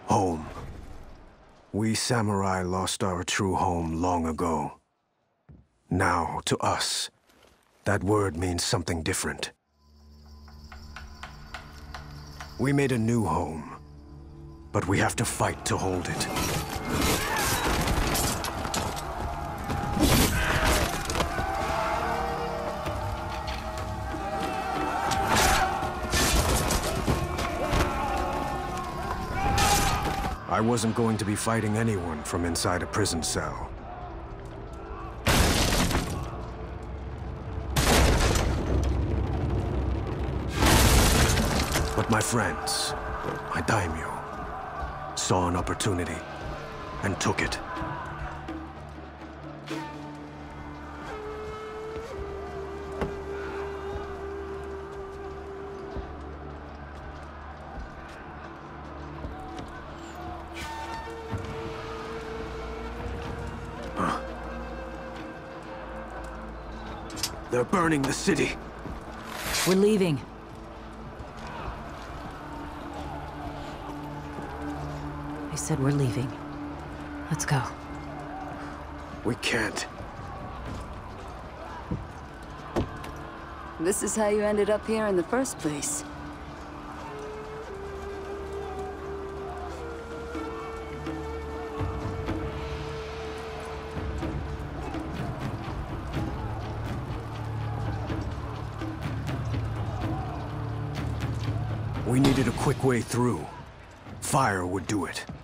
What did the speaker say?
Home. We samurai lost our true home long ago. Now, to us, that word means something different. We made a new home, but we have to fight to hold it. I wasn't going to be fighting anyone from inside a prison cell. But my friends, my daimyo, saw an opportunity and took it. They're burning the city. We're leaving. I said we're leaving. Let's go. We can't. This is how you ended up here in the first place. We needed a quick way through. Fire would do it.